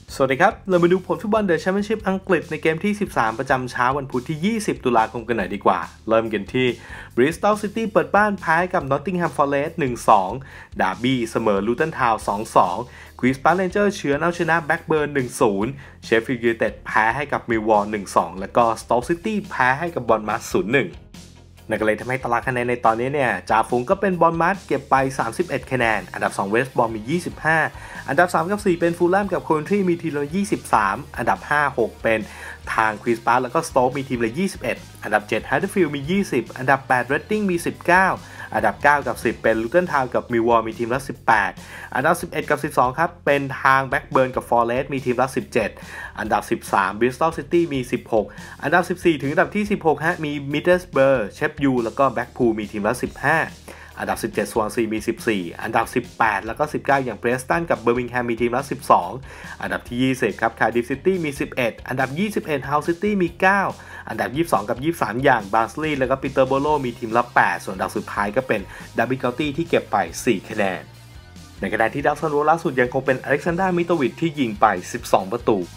สวัสดีครับเรามาดูผลฟุตบอลเดอะแชมเปี้ยนชิพอังกฤษในเกมที่ 13 ประจำเช้าวันพุธที่ 20 ตุลาคมกันหน่อยดีกว่าเริ่มกันที่ Bristol City เปิดบ้านแพ้กับ Nottingham Forest 1-2 Derby เสมอ Luton Town 2-2 Queen's Park Rangers เฉือนเอาชนะ Blackburn 1-0 Sheffield United แพ้ให้กับ Millwall 1-2 แล้วก็ Stoke City แพ้ให้กับ Bournemouth 0-1นั่นก็เลยทำให้ตารางคะแนนในตอนนี้เนี่ยจ่าฝูงก็เป็นบอร์นมัธเก็บไป31คะแนนอันดับ2เวสต์บอมมี25อันดับ3กับ4เป็นฟูลแลมกับโคเวนทรีมีทีมละ23อันดับ5 6เป็นทางควีนส์พาร์คแล้วก็สโต๊กมีทีมละ21อันดับ7ฮัดเดอร์ฟิลด์มี20อันดับ8เรดดิ้งมี19อันดับ9กับ10เป็นลูตันทาวน์กับมิลวอลมีทีมละ18อันดับ11กับ12ครับเป็นทางแบ็กเบิร์นกับฟอเรสต์มีทีมละ17อันดับ13บริสตอลซิตี้มี16อันดับ14ถึงอันดับที่16ฮะมีมิดเดิลสเบอร์เชฟยูแล้วก็แบ็กพูลมีทีมละ15อันดับ17สวอนซีมี14อันดับ18แล้วก็19อย่างเพรสตันกับเบอร์มิงแฮมมีทีมละ12อันดับที่20ครับคาร์ดิฟซิตี้มี11อันดับ21เฮาซิตี้มี9อันดับ22กับ23อย่างบาร์สลีย์แล้วก็ปีเตอร์โบโลมีทีมละ8ส่วนอันดับสุดท้ายก็เป็นดับบิลเคาน์ตี้ที่เก็บไป4คะแนนในขณะที่ดาวซันโวล่าสุดยังคงเป็นอเล็กซานดรา มิโตวิชที่ยิงไป12ประตู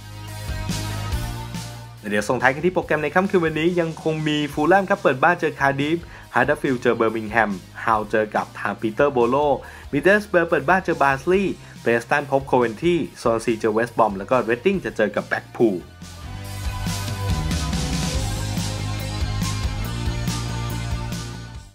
เดี๋ยวส่งท้ายกันที่โปรแกรมในค่ำคืนวันนี้ยังคงมีฟูลแลมครับเปิดบ้านเจอคาร์ดิฟฮัดเดอร์ฟิลด์เจอเบอร์มิงแฮมฮาวเจอกับทางปีเตอร์โบโลมิดเดิลสเบอร์เปิดบ้านเจอบาร์สลีย์เบรสตันพบโคเวนทรีโซนซีเจอเวสต์บอมแล้วก็เรดดิ้งจะเจอกับแบ็กพูล